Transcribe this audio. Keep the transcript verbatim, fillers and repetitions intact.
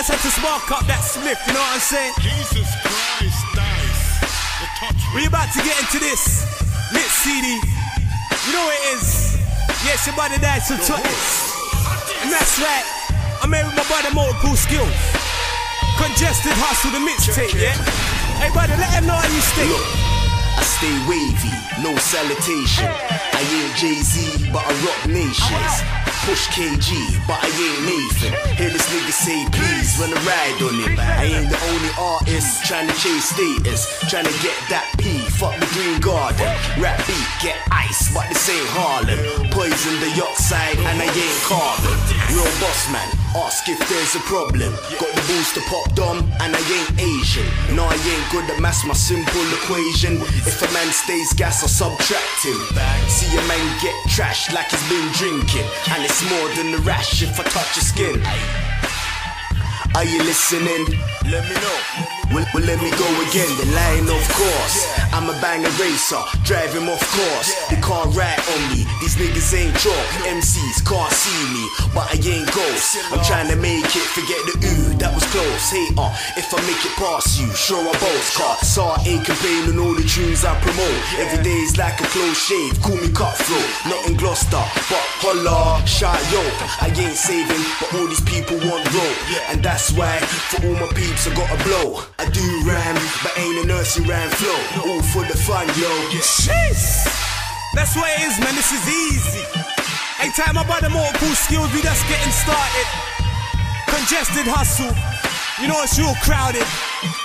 just had to spark up that Smith, you know what I'm saying? Jesus Christ, nice. The touch. We about to get into this lit C D. You know what it is? Yes, your body died to Tuttons. And that's right, I'm here with my brother Multiple Skills. Congested Hustle, the mixtape, yeah? Hey brother, let him know how you stay. Look, I stay wavy, no salutation. I ain't Jay-Z, but I rock nations. Push K G, but I ain't Nathan. Hear this nigga say please when I ride on it. I ain't the only artist trying to chase status, trying to get that P, fuck the Green Garden. Rap beat, get ice, but this ain't Harlem. Poison the oxide and I ain't carbon. Real boss man, ask if there's a problem. Got the balls to pop dumb and I ain't Asian. No, I ain't good at maths, my simple equation. If a man stays gas, I subtract him. See a man get trashed like he's been drinking, and it's more than the rash if I touch your skin. Are you listening? Let me know. Well, well, let me go again, the line of course. I'm a banger racer, drive him off course. They can't ride on me, these niggas ain't chalk. M Cs can't see me, but I ain't ghost. I'm trying to make it, forget the ooh, that was close. Hater, if I make it past you, sure I boast. Car, saw ain't complaining all the tunes I promote. Every day is like a close shave, call me cutthroat. Not in Gloucester, but holla, shot yo. I ain't saving, but all these people want rope. And that's why, for all my peeps I gotta blow. I do rhyme, but ain't a nursery rhyme flow. All for the fun, yo. Jeez. That's what it is, man, this is easy. Ain't time about the Multiple Skills, we just getting started. Congested Hustle, you know it's real crowded.